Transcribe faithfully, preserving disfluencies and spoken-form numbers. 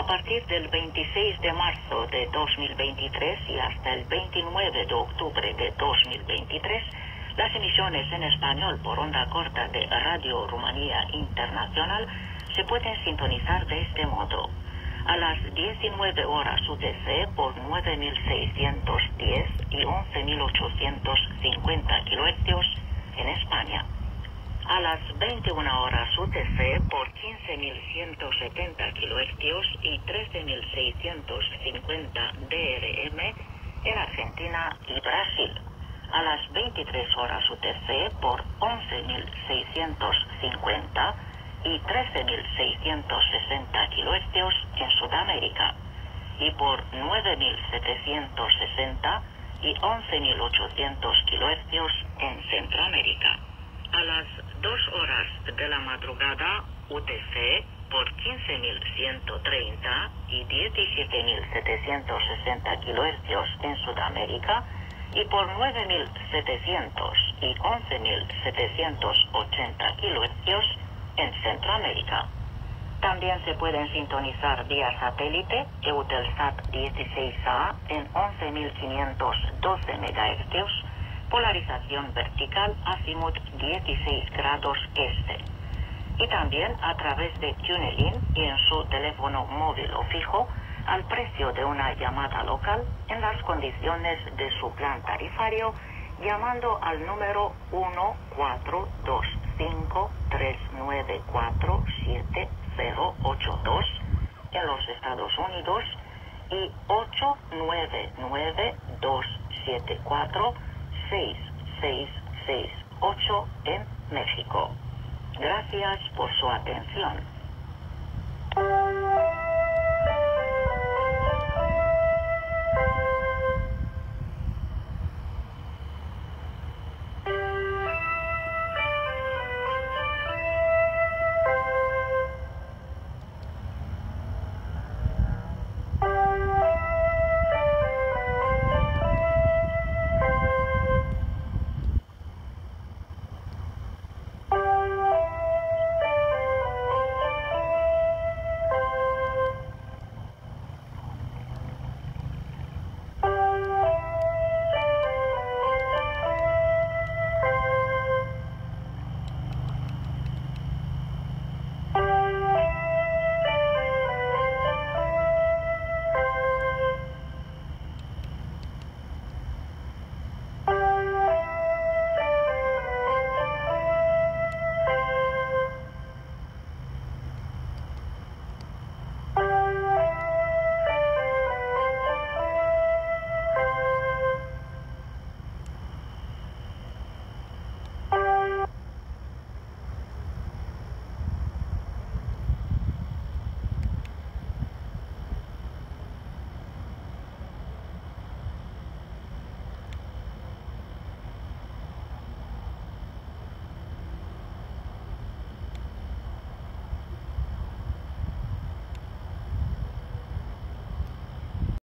partir del veintiséis de marzo de dos mil veintitrés y hasta el veintinueve de octubre de dos mil veintitrés, las emisiones en español por onda corta de Radio Rumanía Internacional se pueden sintonizar de este modo. A las diecinueve horas U T C por nueve mil seiscientos diez y once mil ochocientos cincuenta kilohercios en España. A las veintiuna horas U T C por quince mil ciento setenta kilohercios y trece mil seiscientos cincuenta D R M en Argentina y Brasil. A las veintitrés horas U T C por once mil seiscientos cincuenta y trece mil seiscientos sesenta kilohercios en Sudamérica, y por nueve mil setecientos sesenta y once mil ochocientos kilohercios en Centroamérica. A las dos horas de la madrugada U T C por quince mil ciento treinta y diecisiete mil setecientos sesenta kilohercios en Sudamérica, y por nueve mil setecientos y once mil setecientos ochenta kilohercios en Centroamérica. También se pueden sintonizar vía satélite Eutelsat dieciséis A en once mil quinientos doce megahercios, polarización vertical azimut dieciséis grados este. Y también a través de TuneIn y en su teléfono móvil o fijo, al precio de una llamada local, en las condiciones de su plan tarifario, llamando al número uno cuatro dos cinco tres nueve cuatro siete cero ocho dos en los Estados Unidos y ocho nueve nueve dos siete cuatro seis seis seis ocho en México. Gracias por su atención.